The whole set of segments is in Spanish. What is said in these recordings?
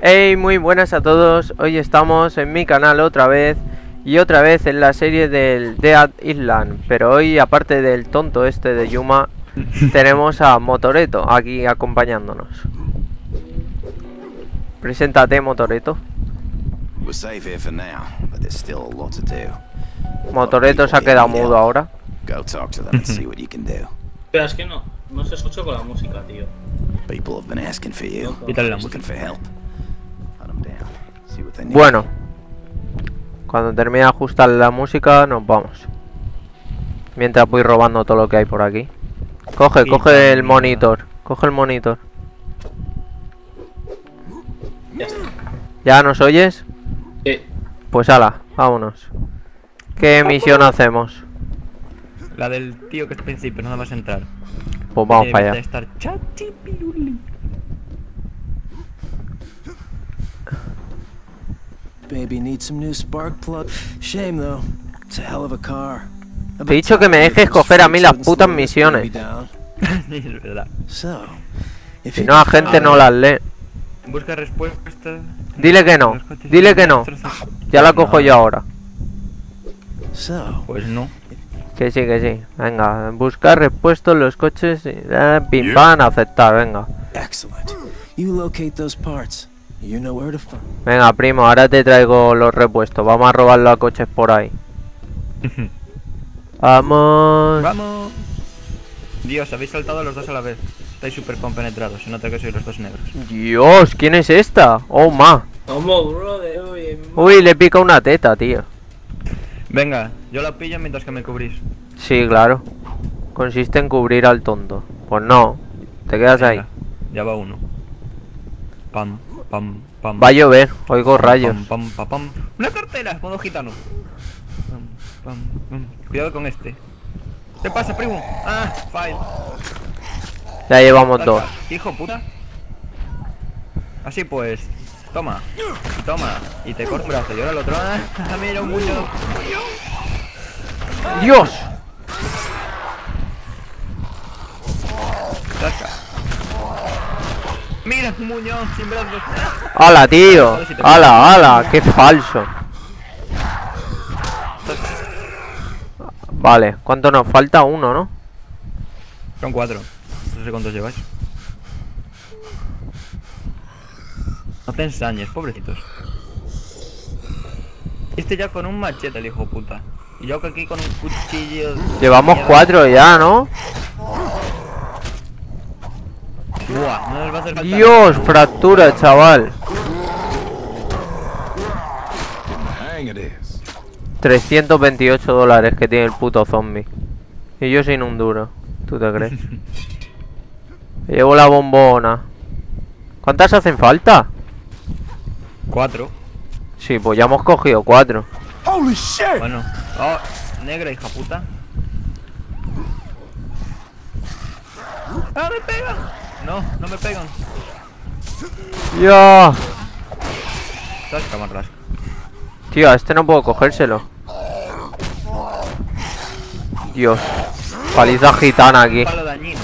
Hey, muy buenas a todos. Hoy estamos en mi canal otra vez y otra vez en la serie del Dead Island. Pero hoy, aparte del tonto este de Yuma, tenemos a Motoreto aquí acompañándonos. Preséntate, Motoreto. Motoreto se ha quedado mudo ahora. Pero es que no se escucha con la música, tío. Quítale la música. Bueno, cuando termine de ajustar la música nos vamos. Mientras voy robando todo lo que hay por aquí. Coge el monitor. Coge el monitor. Ya está. ¿Ya nos oyes? Sí. Pues ala, vámonos. ¿Qué misión hacemos? La del tío que es principio, no vas a entrar. Pues vamos para allá. Estar chachipiruli. Baby needs some new spark plug. Shame though. It's a hell of a car. Te he dicho que me dejes coger a mí las putas misiones. Es verdad. Si no, la gente no las lee. Busca respuesta. Dile que no. Dile que no. Ya la cojo yo ahora. Pues no. Que sí, que sí. Venga, buscar repuestos los coches. Pim pam, aceptar, venga. Venga, primo, ahora te traigo los repuestos. Vamos a robar los coches por ahí. Vamos. Vamos. Dios, habéis saltado los dos a la vez. Estáis súper compenetrados. Se nota que sois los dos negros. Dios, ¿quién es esta? Oh, ma. Vamos, brother, oye. Uy, le pica una teta, tío. Venga, yo la pillo mientras que me cubrís. Sí, claro. Consiste en cubrir al tonto. Pues no, te quedas Venga, ahí. Ya va uno. Pam, pam, pam. Va a llover, oigo rayos. Pam, pam, pam. ¡Una cartera! Modo gitano. Pam, pam, pam. Cuidado con este. ¿Qué pasa, primo? Ah, fine. Ya llevamos dos. Hijo puta. Así pues. Toma. Y toma. Y te corto un brazo. Y ahora el otro. Ah, mira un muño. ¡Dios! Saca. Mira un muñón sin brazos. ¡Hala, tío! ¡Hala, hala! ¡Qué falso! Vale, ¿cuánto nos falta? Uno, ¿no? Son 4. No sé cuántos lleváis. No te ensañes, pobrecitos. Este ya con un machete, el hijo puta. Y yo aquí con un cuchillo. Llevamos 4 ya, ¿no? Buah, no nos va a hacer falta. ¡Dios! Fractura, chaval. 328 dólares que tiene el puto zombie. Y yo sin un duro. ¿Tú te crees? Llevo la bombona. ¿Cuántas hacen falta? 4. Sí, pues ya hemos cogido 4. Bueno. Oh, negra, hija puta. ¡Ah, me pegan! No, no me pegan. ¡Ya! Rasca, más rasca. Tío, a este no puedo cogérselo. Dios. Paliza gitana aquí. Palo dañino.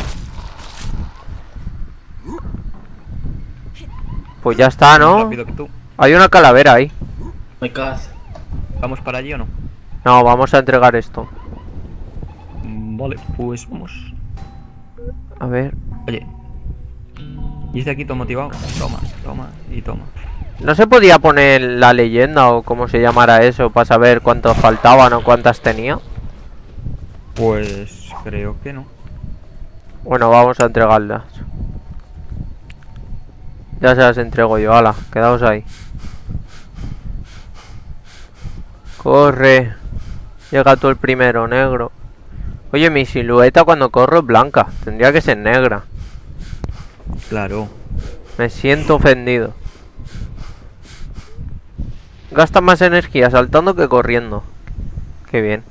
Pues ya está, Más ¿no? rápido que tú. Hay una calavera ahí. Me cagas. ¿Vamos para allí o no? No, vamos a entregar esto. Vale, pues vamos. A ver. Oye. ¿Y este aquí todo motivado? Toma, toma y toma. ¿No se podía poner la leyenda o cómo se llamara eso para saber cuántos faltaban o cuántas tenía? Pues creo que no. Bueno, vamos a entregarlas. Ya se las entrego yo, ala, quedaos ahí. Corre. Llega tú el primero, negro. Oye, mi silueta cuando corro es blanca. Tendría que ser negra. Claro. Me siento ofendido. Gasta más energía saltando que corriendo. Qué bien.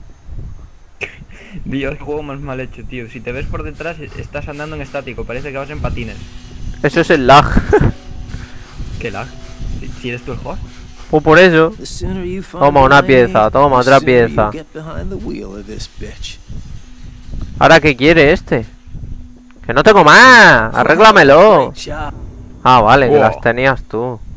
Dios, el juego más mal hecho, tío. Si te ves por detrás, estás andando en estático. Parece que vas en patines. Eso es el lag. ¿Qué lag? ¿Si eres tú el host? Pues por eso. Toma una pieza, toma otra pieza. ¿Ahora qué quiere este? ¡Que no tengo más! ¡Arréglamelo! Ah, vale, que las tenías tú.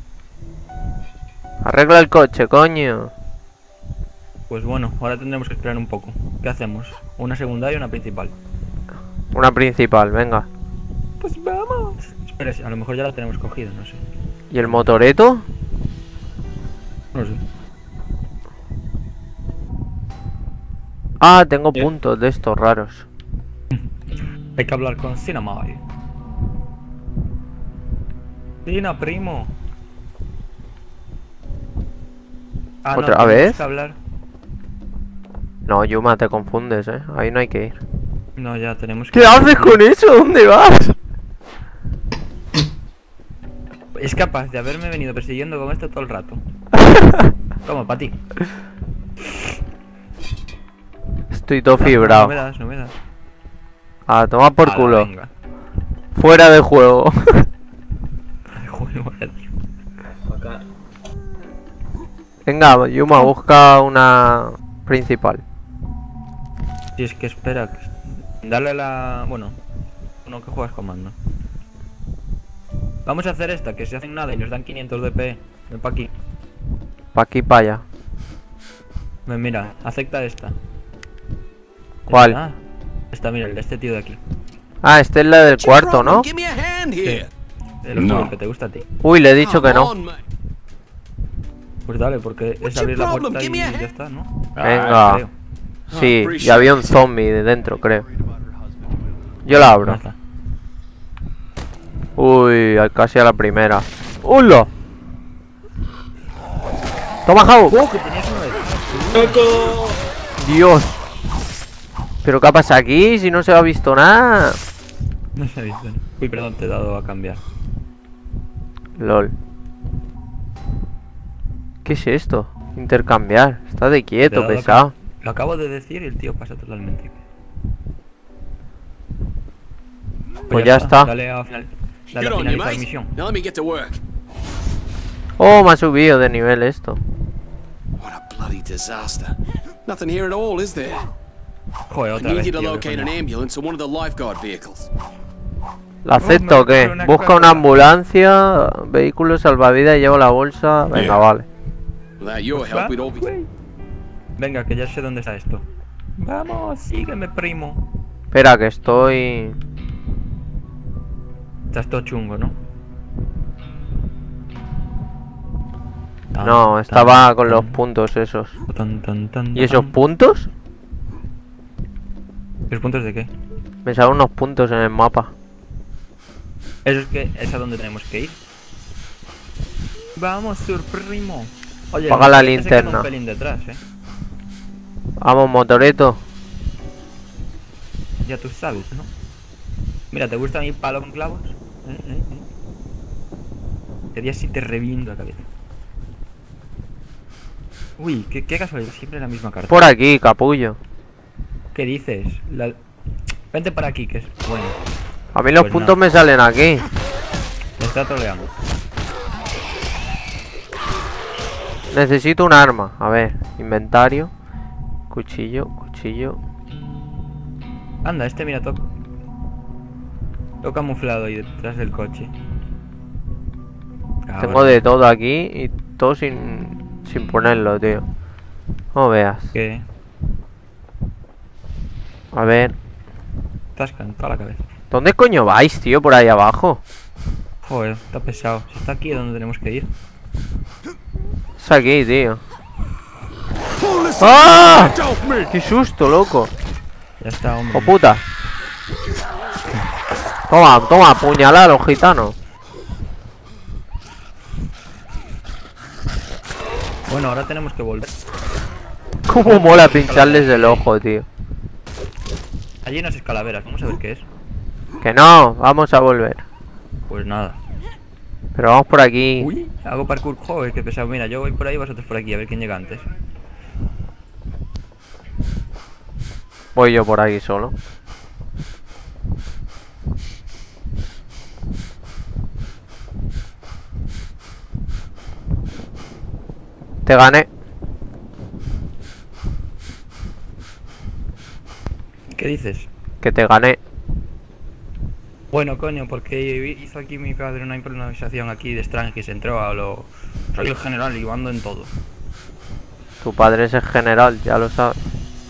Arregla el coche, coño. Pues bueno, ahora tendremos que esperar un poco. ¿Qué hacemos? ¿Una secundaria o una principal? Una principal, venga. Pues vamos. Espera, a lo mejor ya la tenemos cogida, no sé. ¿Y el motoreto? No sé. Ah, tengo puntos de estos raros. Hay que hablar con Cinnamon. Cina, primo. Ah, no, ¿Otra tenemos vez? que hablar. No, Yuma, te confundes, ahí no hay que ir. No, ya tenemos que... ¿Qué haces con eso? ¿Dónde vas? Es capaz de haberme venido persiguiendo con esto todo el rato. Toma, para ti. Estoy todo No fibrado. me das, no me das. A tomar por Ala, culo. venga. Fuera de juego. Joder, vaya, tío. Acá. Venga, Yuma, busca una principal. Si es que espera, dale la... Bueno, no que juegas comando. Vamos a hacer esta, que se hacen nada y nos dan 500 de PE. Ven pa' aquí. Pa' aquí, pa' allá. Ven, mira, acepta esta. ¿Cuál? Ah, esta, mira, el de este tío de aquí. Ah, este es la del cuarto, ¿no? Give me a hand here. El otro que te gusta a ti. Uy, le he dicho que Come no. on, mate. Pues dale, porque es What's abrir your la problem? puerta y Give me a ya hand. está, ¿no? Venga. creo. Sí, y había un zombie de dentro, creo. Yo la abro. Nada. Uy, casi a la primera. ¡Hola! ¡Toma, Jau! ¡Oh, que tenías uno de... ¡Loco! ¡Dios! ¿Pero qué pasa aquí? Si no se ha visto nada. No se ha visto. Uy, perdón, te he dado a cambiar. LOL. ¿Qué es esto? Intercambiar. Está de Te he quieto, dado a pesado. Lo acabo de decir y el tío pasa totalmente. Pues ya está. Dale a, dale Good a on you, finalizar mate. misión. Now let me get to work. Oh, me ha subido de nivel esto. What a bloody disaster. Nothing here at all, is there? Joder, I otra need vez, you to tío, locate qué an coño. ambulance or one of the lifeguard vehicles. ¿La acepto o qué? una Busca una Coca-Cola. ambulancia, vehículo salvavidas y llevo la bolsa. Venga, vale. Without your Va, help, we'd all be... güey. Venga, que ya sé dónde está esto. Vamos, sígueme, primo. Espera, que estoy... Estás todo chungo, ¿no? Tan, No, tan, estaba con los tan, puntos esos. tan, tan, tan, ¿Y esos tan. puntos? ¿Los puntos de qué? Me salen unos puntos en el mapa. Eso es que es a donde tenemos que ir. Vamos, sur primo. Oye, Apaga el la motorete se queda linterna. un pelín detrás, Vamos, motoreto. Ya tú sabes, ¿no? Mira, ¿te gusta mi palo con clavos? Qué día si te reviento la cabeza. Uy, qué casualidad, siempre la misma carta. Por aquí, capullo. ¿Qué dices? Vente para aquí, que es bueno. A mí los Pues puntos nada. me salen aquí. Me está troleando. Necesito un arma. A ver, inventario. Cuchillo, cuchillo. Anda, este mira, todo camuflado ahí detrás del coche. Tengo de todo aquí y todo sin ponerlo, tío. No veas. ¿Qué? A ver. Estás toda la cabeza. ¿Dónde coño vais, tío? Por ahí abajo. Joder, está pesado. Si está aquí, ¿a dónde tenemos que ir? Es aquí, tío. Pull this ¡Ah! out of me! ¡Qué susto, loco! Ya está, hombre. ¡Oh, puta! Toma, toma, puñalada a los gitanos. Bueno, ahora tenemos que volver. Cómo mola pincharles el ojo, tío. Allí hay unas escalaveras, vamos a ver qué es. Que no, vamos a volver. Pues nada. Pero vamos por aquí. Uy, hago parkour. Joder, qué pesado. Mira, yo voy por ahí, vosotros por aquí, a ver quién llega antes. Voy yo por aquí solo. Te gané. ¿Qué dices? Que te gané. Bueno, coño, porque hizo aquí mi padre una improvisación aquí de Strangis, entró a lo... Soy el general y mando en todo. Tu padre es el general, ya lo sabes.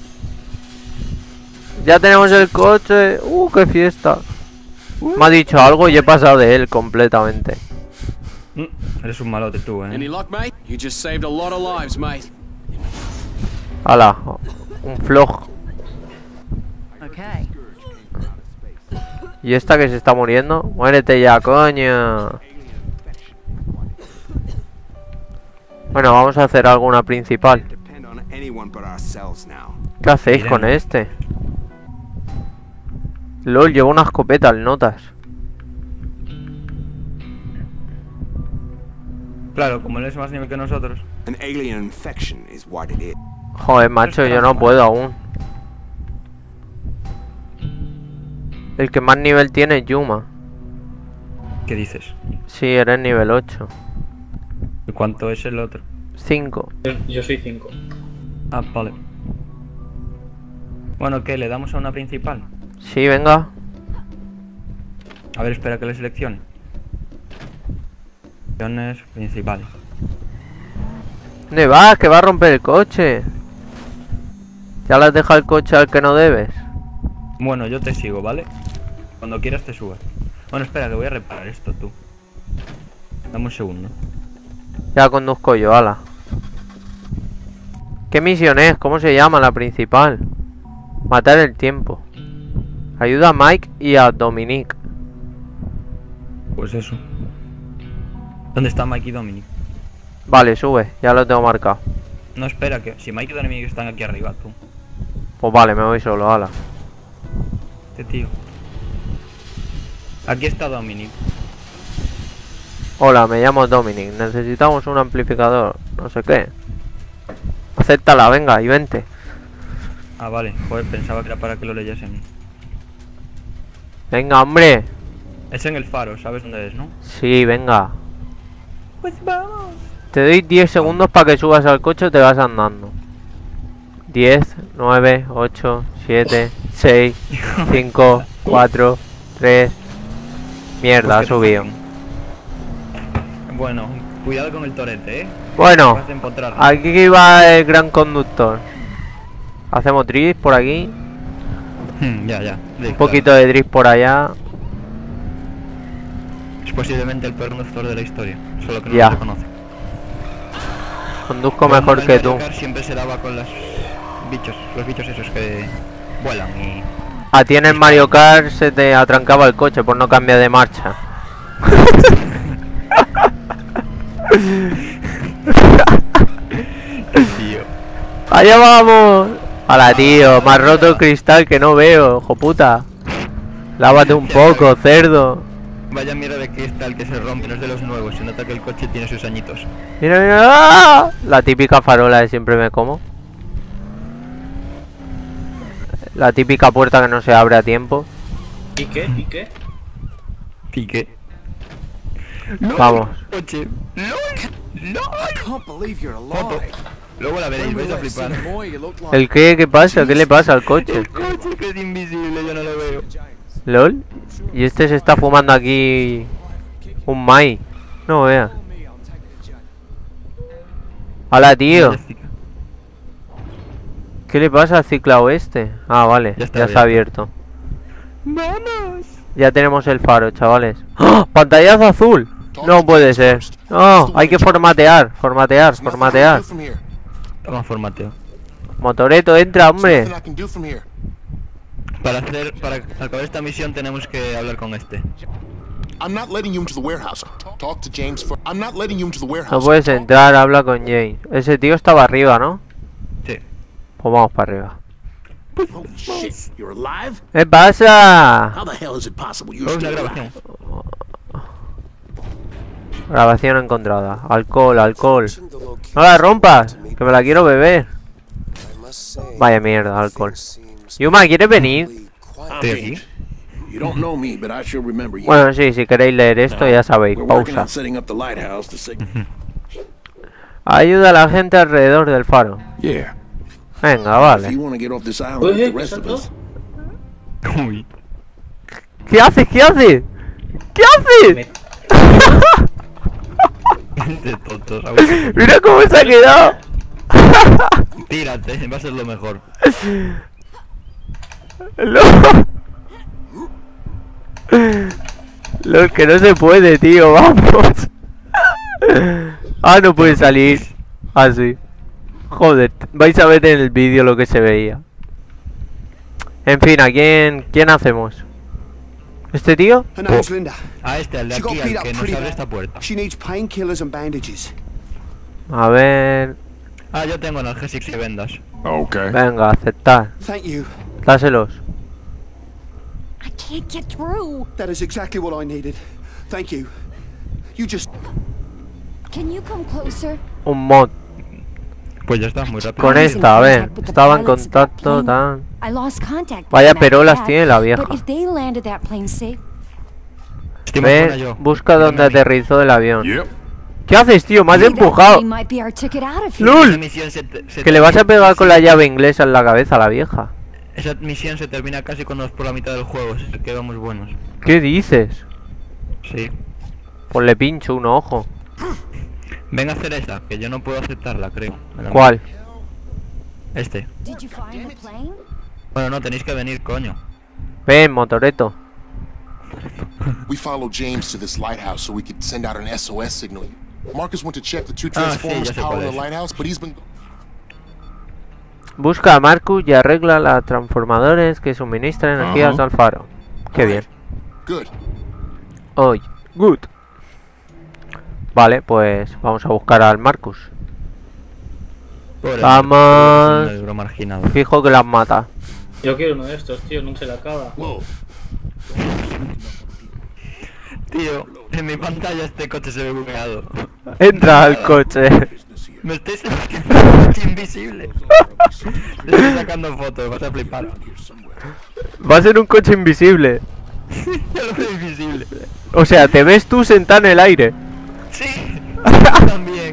Ya tenemos el coche. Qué fiesta. Me ha dicho algo y he pasado de él completamente. Eres un malote tú, Any luck, mate? You just saved a lot of lives, mate. Hala, un floj. Okay. ¿Y esta que se está muriendo? Muérete ya, coño. Bueno, vamos a hacer alguna principal. Depend on anyone but ourselves now. ¿Qué hacéis con este? LOL, lleva una escopeta al notas. Claro, como él es más nivel que nosotros. An alien infection is what it is. Joder, macho, yo no puedo aún. El que más nivel tiene es Yuma. ¿Qué dices? Sí, eres nivel 8. ¿Y cuánto es el otro? 5. Yo soy 5. Ah, vale. Bueno, ¿qué? ¿Le damos a una principal? Sí, venga. A ver, espera que le seleccione. Selecciones principales. ¿Dónde vas? Que va a romper el coche. Ya le has dejado el coche al que no debes. Bueno, yo te sigo, ¿vale? Cuando quieras te subas. Bueno, espera, que voy a reparar esto, tú. Dame un segundo. Ya conduzco yo, ala. ¿Qué misión es? ¿Cómo se llama la principal? Matar el tiempo. Ayuda a Mike y a Dominic. Pues eso. ¿Dónde está Mike y Dominic? Vale, sube, ya lo tengo marcado. No, espera, que si Mike y Dominic están aquí arriba, tú. Pues vale, me voy solo, ala. Este tío. Aquí está Dominic. Hola, me llamo Dominic. Necesitamos un amplificador. No sé qué. Acéptala, venga, y vente. Ah, vale. Joder, pensaba que era para que lo leyesen. Venga, hombre. Es en el faro, ¿sabes dónde es, no? Sí, venga. Pues vamos. Te doy 10 segundos para que subas al coche y te vas andando. 10, 9, 8, 7, 6, 5, 4, 3. Mierda, ha subido. Bueno, cuidado con el torete, Bueno, Vas a empotrar. aquí va el gran conductor. Hacemos drift por aquí. Ya. Un poquito de drift por allá. Es posiblemente el peor conductor de la historia. Solo que no Ya. lo reconoce. Conduzco Pero mejor el que Mario tú. Kart siempre se daba con los bichos esos que vuelan y... A ti en el Mario Kart se te atrancaba el coche por no cambiar de marcha. Tío. ¡Allá vamos! ¡Hala, tío! Me has roto el cristal que no veo, hijo puta. Lávate un poco, cerdo. Vaya mierda de cristal que se rompe, no es de los nuevos. Se nota que el coche tiene sus añitos. Mira, mira. ¡Ah! La típica farola de siempre me como. La típica puerta que no se abre a tiempo. ¿Y qué? ¿Y qué? Pique. Vamos. Coche. ¡LOL! I can't believe you're alive. Luego la veréis, vais a flipar. ¿El qué? ¿Qué pasa? ¿Qué le pasa al coche? El coche que es invisible, yo no lo veo. ¿Lol? Y este se está fumando aquí un mai. No vea. ¡Hala, tío! ¿Qué le pasa al ciclado este? Ah, vale, Ya ya está está abierto. ¡Vamos! Ya tenemos el faro, chavales. ¡Oh! ¡Pantallazo azul! No puede ser. No, hay que formatear, formatear. Toma formateo. Motoreto, entra, hombre. Para acabar esta misión tenemos que hablar con este. I'm not letting you into the warehouse. Talk to James for. I'm not letting you into the No warehouse. puedes entrar, habla con James. Ese tío estaba arriba, ¿no? Sí. Pues vamos para arriba. Holy shit, you're alive? ¿Qué pasa? How the hell is it possible you're Vamos a la still grabación. alive? Grabación encontrada. Alcohol, alcohol. No la rompas, que me la quiero beber. Vaya mierda, alcohol. Yuma, ¿quieres venir? Estoy aquí. You don't know me, but I sure remember you. Bueno, sí, si queréis leer esto ya sabéis. We're working Pausa. on setting up the lighthouse to say. Ayuda a la gente alrededor del faro. Yeah. Venga, If vale. you want to get off this island with the ¿Qué rest of saltó? us, Uy. ¿Qué haces? ¿Qué haces? ¿Qué haces? Me- Este tonto, Raúl. Mira cómo se ha quedado. Tírate, va a ser lo mejor. LOL. LOL, que no se puede, tío, vamos. Ah, no puede salir. Ah, sí. Joder, vais a ver en el vídeo lo que se veía. En fin, ¿a quién hacemos? ¿Este tío? Her name's Linda. A este, al de She got aquí, beat al up que nos pretty abre esta bad. puerta. She needs painkillers and bandages. A ver... Ah, yo tengo analgésicos y vendas. Okay. Venga, aceptar. Thank you. Dáselos. I can't get through. That is exactly what I needed. Thank you. You just... Can you come closer? Un mod. Pues ya está, muy rápido. Con esta, a ver. Estaba en contacto, tan... I lost contact. Vaya with them perolas after tiene that, la vieja. But if they landed that plane safe, Estoy más buena Ve, yo. busca dónde Mírame a mí. aterrizó el avión. Yep. ¿Qué haces, tío? Me has maybe that empujado. plane might be our ticket out of here. Esa ¡Lul! misión se Que le vas a termina- pegar con la llave inglesa en la cabeza a la vieja. Esa misión se termina casi cuando es por la mitad del juego, si es que vamos buenos. ¿Qué dices? Sí. Pues le pincho un ojo. Ven a hacer esta, que yo no puedo aceptarla, creo. ¿Cuál? Este. Did you find the plane? Bueno, no, tenéis que venir, coño. Ven, motoreto. We followed James to this lighthouse so we could send out an SOS signal. Marcus went to check the two Ah, sí, transformers ya sé powering cuál the es. lighthouse, but he's been... Busca a Marcus y arregla los transformadores que suministran energías Ajá. al faro. Qué bien. Good. Hoy. Good. Vale, pues vamos a buscar al Marcus. Pobre Vamos. un negro marginado. Fijo que las mata. Yo quiero uno de estos, tío, nunca se le acaba. Whoa. Tío, en mi pantalla este coche se ve bugueado. Entra al coche. Me estoy sacando un coche invisible. Le estoy sacando fotos, vas a flipar. Va a ser un coche invisible. Yo lo veo invisible. O sea, te ves tú sentado en el aire. Sí, también.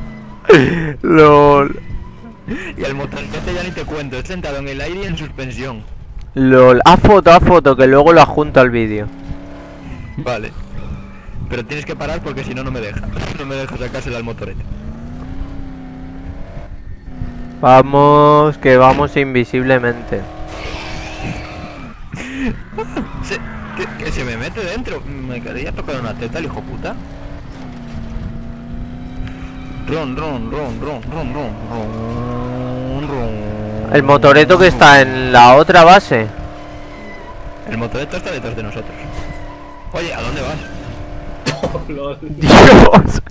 LOL. Y el motorcete ya ni te cuento, es sentado en el aire y en suspensión. LOL. Haz foto, que luego lo adjunto al vídeo. Vale. Pero tienes que parar porque si no, no me deja. No me deja sacársela al motorete. Vamos, que vamos invisiblemente. Que se me mete dentro. Me quería tocar una teta, el hijo puta. Ron. El motoreto que está en la otra base. El motoreto está detrás de nosotros. Oye, ¿a dónde vas? Lol. Dios.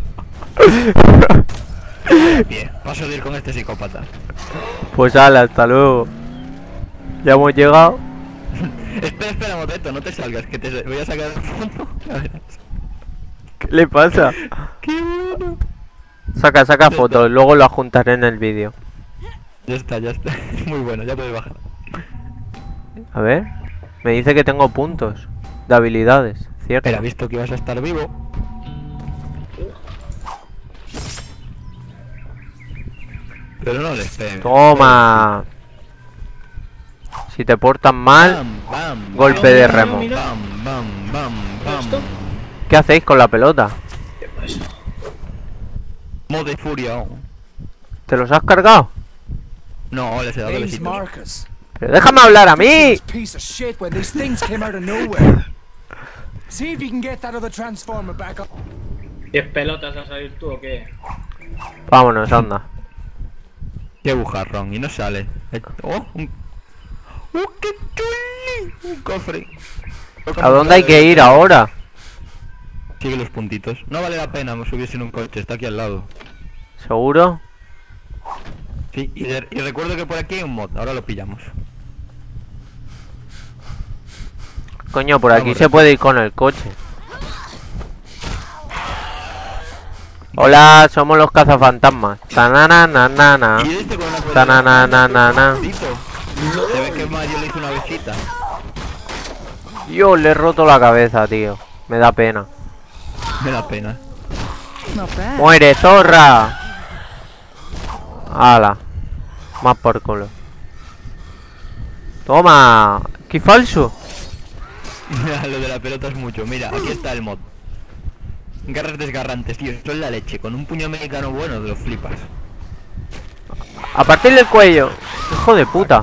Bien, paso de ir con este psicópata. Pues ala, hasta luego. Ya hemos llegado. Espera, motoreto, no te salgas, que te voy a sacar el fondo. A ver. ¿Qué le pasa? ¡Qué bueno! Saca fotos, luego lo adjuntaré en el vídeo. Ya está. Muy bueno, ya puedes bajar. A ver. Me dice que tengo puntos de habilidades, ¿cierto? Era visto que ibas a estar vivo. Pero no les pegues. Toma. Si te portan mal, Bam. golpe de remo. Bam. ¿Esto? ¿Qué hacéis con la pelota? ¿Qué pasa? Modo de furia. ¿Te los has cargado? No, les he dado Name's besitos. Marcus. Pero déjame hablar a mí. This piece of shit when these things came out of nowhere. See if you can get that other transformer back up. ¿10 pelotas a salir tú o qué? Vámonos, anda. Qué bujarrón, y no sale. ¡Oh! ¡Qué chuli! Un cofre. ¿A dónde hay que ir ahora? Sigue los puntitos. No vale la pena subirse en un coche, está aquí al lado. ¿Seguro? Sí, y recuerdo que por aquí hay un mod, ahora lo pillamos. Coño, por aquí Vamos, se puede ir con el coche. Hola, somos los cazafantasmas. Tananana. Y este con una Tananana. Se ve que Mario le hizo una besita. Yo le he roto la cabeza, tío. Me da pena. Me da pena. Not bad. ¡Muere, zorra! ¡Hala! Más por culo. ¡Toma! ¡Qué falso! Lo de la pelota es mucho. Mira, aquí está el mod. Garras desgarrantes, tío. Esto es la leche. Con un puño americano bueno te lo flipas. A partir del cuello. Hijo de puta.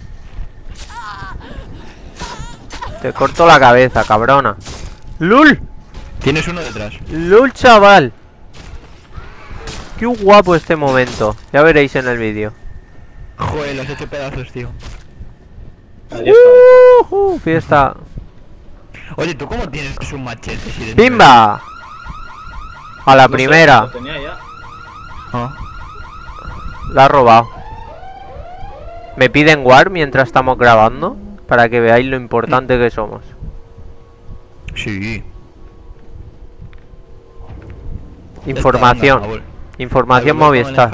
Te corto la cabeza, cabrona. ¡Lul! Tienes uno detrás. ¡Lul, chaval! Qué guapo este momento. Ya veréis en el vídeo. Joder, los he hecho pedazos, tío. Adiós, Fiesta. Oye, ¿tú cómo tienes un machete? Si ¡Pimba! A la No sé, primera. lo tenía ya. Ah. La ha robado. Me piden war mientras estamos grabando. Para que veáis lo importante que somos. Sí. Información. Información Movistar.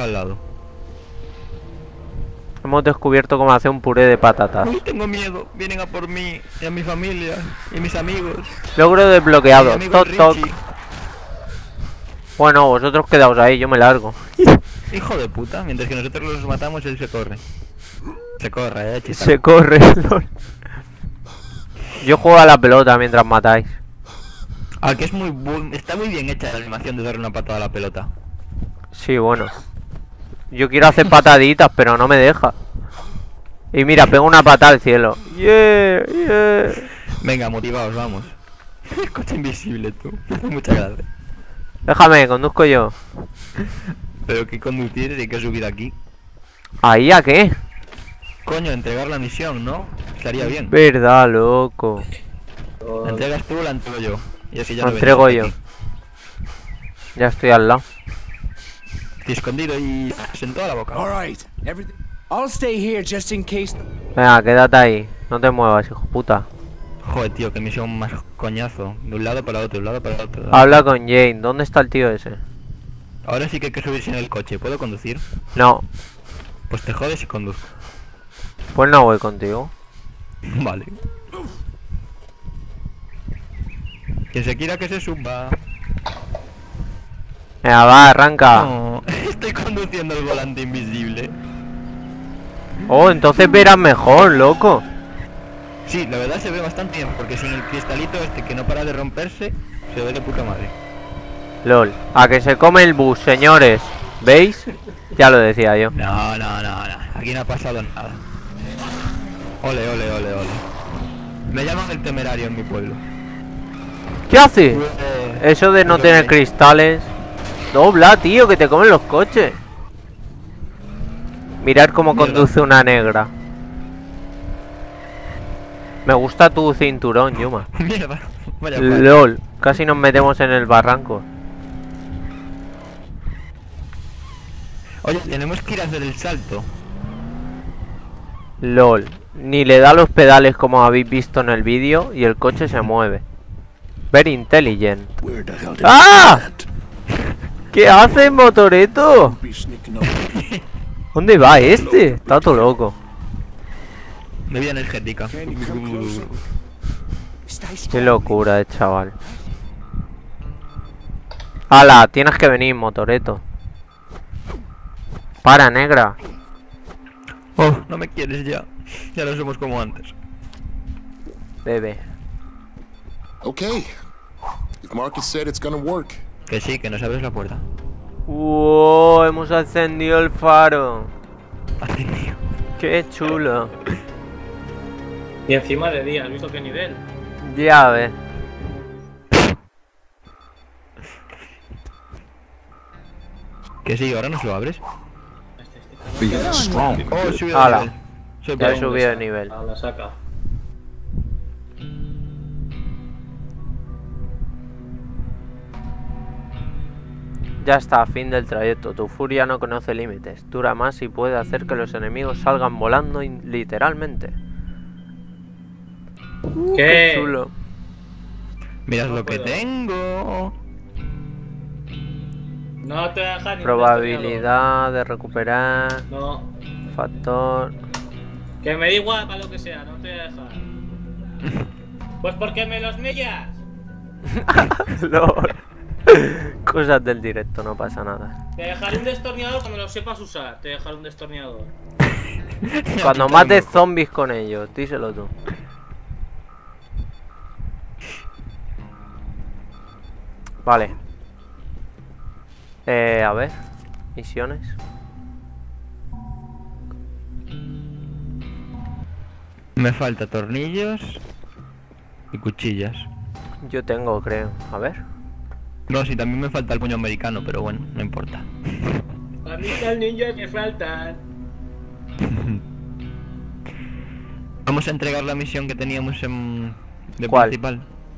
Hemos descubierto cómo hacer un puré de patatas. Uy, tengo miedo. Vienen a por mí y a mi familia y mis amigos. Logro desbloqueado. Mi amigo Toc toc. Richie. Bueno, vosotros quedaos ahí, yo me largo. Hijo de puta, mientras que nosotros los matamos, él se corre. Se corre, chita. Se corre. lol. Yo juego a la pelota mientras matáis. Ah, que es está muy bien hecha la animación de darle una patada a la pelota. Sí, bueno. Yo quiero hacer pataditas, pero no me deja. Y mira, pego una patada al cielo. Yeah, yeah. Venga, motivaos, vamos. Coche invisible, tú. Muchas gracias. Déjame, conduzco yo. Pero que conducir y que subir aquí. ¿Ahí a qué? Coño, entregar la misión, ¿no? Estaría bien. Verdad, loco. La entregas tú o la entrego yo. Y así ya Lo no entrego venimos yo. aquí. Ya estoy al lado. Estoy escondido y sentado a la boca. All right. Everything. I'll stay here just in case. Venga, quédate ahí. No te muevas, hijo puta. Joder, tío, qué misión más coñazo. De un lado para otro, de un lado para otro. Habla con Jane. ¿Dónde está el tío ese? Ahora sí que hay que subirse en el coche. ¿Puedo conducir? No. Pues te jodes y conduzco. Pues no voy contigo. Vale. Quien se quiera que se suba. Venga, va, arranca. No, estoy conduciendo el volante invisible. Oh, entonces verás mejor, loco. Sí, la verdad se ve bastante bien, porque sin el cristalito este que no para de romperse, se ve de puta madre. LOL. A que se come el bus, señores. ¿Veis? Ya lo decía yo. No, no, no, no. Aquí no ha pasado nada. Ole, ole, ole, ole. Me llaman el temerario en mi pueblo. ¿Qué hace? Eso de no tener cristales. Dobla, tío, que te comen los coches. Mirad cómo conduce una negra. Me gusta tu cinturón, Yuma. Mierda, vaya padre. LOL. Casi nos metemos en el barranco. Oye, tenemos que ir a hacer el salto. LOL. Ni le da los pedales como habéis visto en el vídeo y el coche se mueve. Very intelligent. Where the hell did ¡Ah! you get ¿Qué haces, Motoreto? that? Be sneaking up on me. ¿Dónde va este? Está todo loco. Bebida energética. Can you come closer? Stay Qué strong. locura, chaval. ¡Hala! Tienes que venir, Motoreto. Para, negra. Oh, no me quieres ya. Ya no somos como antes. Bebe. Okay. If Marcus said it's gonna work. Que sí, que nos abres la puerta. ¡Wow! Hemos encendido el faro. Ay, mío. ¡Qué chulo! Y encima de día, ¿has visto qué nivel? Ya ves. Que sí, ahora nos lo abres. Be strong. Oh, he subido Ala. de nivel. Soy Ya he pro. subido de nivel. A la saca. Ya está, fin del trayecto. Tu furia no conoce límites. Dura más y puede hacer que los enemigos salgan volando literalmente. ¿Qué? Chulo. Mirad No lo que puedo. tengo. No te deja ni Probabilidad de recuperar. No. Factor. Que me da igual para lo que sea, no te deja. Pues porque me los mellas. LOL. Cosas del directo, no pasa nada. Te dejaré un destornillador cuando lo sepas usar. Te dejaré un destornillador. Cuando mates zombies con ellos, díselo tú. Vale. A ver. Misiones. Me falta tornillos y cuchillas. Yo tengo, creo. A ver. No, sí, también me falta el puño americano, pero bueno, no importa. A mí los ninjas me faltan. Vamos a entregar la misión que teníamos de ¿Cuál? principal.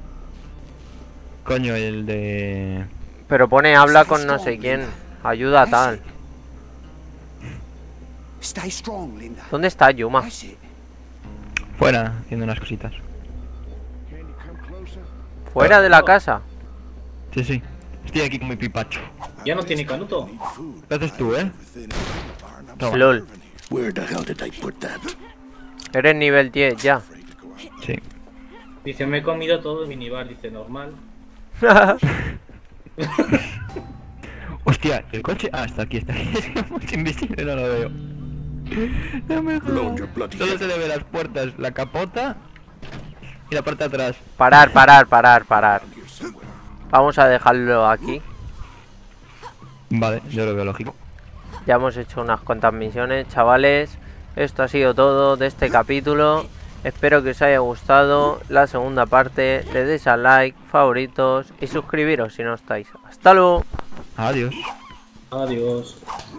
Coño, el de... Pero pone habla con no sé quién. Ayuda a tal. Stay strong, Linda. ¿Dónde está Yuma? That's it. Fuera, haciendo unas cositas. ¿Fuera de la casa? Sí, sí. Estoy aquí con mi pipacho. Ya no tiene canuto. ¿Qué haces tú, Toma. LOL. Where the hell did I put that? Eres nivel 10 ya. Sí. Dice, me he comido todo el minibar. Dice, normal. Hostia, ¿el coche? Ah, está aquí, está aquí. Es invisible, no lo veo. No me jodas. Solo se le ve las puertas, la capota y la parte de atrás. Parar, parar, parar, parar. Vamos a dejarlo aquí. Vale, yo lo veo lógico. Ya hemos hecho unas cuantas misiones, chavales. Esto ha sido todo de este capítulo. Espero que os haya gustado la segunda parte. Le deis a like, favoritos y suscribiros si no estáis. Hasta luego. Adiós. Adiós.